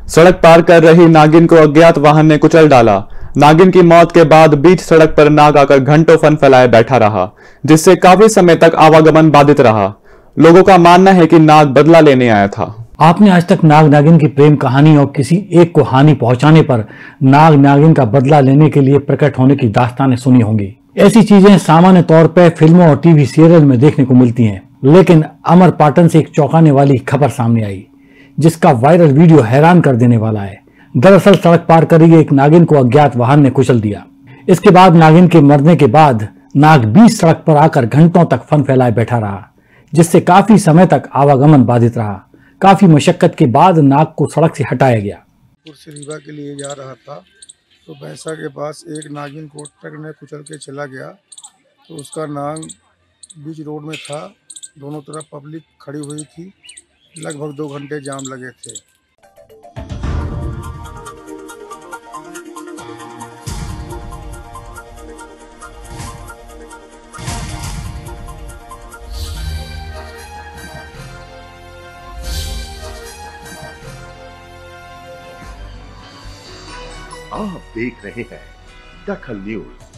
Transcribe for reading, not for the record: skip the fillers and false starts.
सड़क पार कर रही नागिन को अज्ञात वाहन ने कुचल डाला। नागिन की मौत के बाद बीच सड़क पर नाग आकर घंटों फन फैलाए बैठा रहा, जिससे काफी समय तक आवागमन बाधित रहा। लोगों का मानना है कि नाग बदला लेने आया था। आपने आज तक नाग नागिन की प्रेम कहानी और किसी एक को हानि पहुंचाने पर नाग नागिन का बदला लेने के लिए प्रकट होने की दास्तानें सुनी होंगी। ऐसी चीजें सामान्य तौर पर फिल्मों और टीवी सीरियल में देखने को मिलती हैं, लेकिन अमरपाटन से एक चौंकाने वाली खबर सामने आई, जिसका वायरल वीडियो हैरान कर देने वाला है। दरअसल सड़क पार कर रही एक नागिन को अज्ञात वाहन ने कुचल दिया। इसके बाद नागिन के मरने के बाद नाग बीच सड़क पर आकर घंटों तक फन फैलाए बैठा रहा, जिससे काफी समय तक आवागमन बाधित रहा। काफी मशक्कत के बाद नाग को सड़क से हटाया गया। से रीवा के लिए जा रहा था तो भैंसा के पास एक नागिन को ट्रक ने कुचल के चला गया, तो उसका नाग बीच रोड में था। दोनों तरफ पब्लिक खड़ी हुई थी। लगभग 2 घंटे जाम लगे थे। आप देख रहे हैं दखल न्यूज।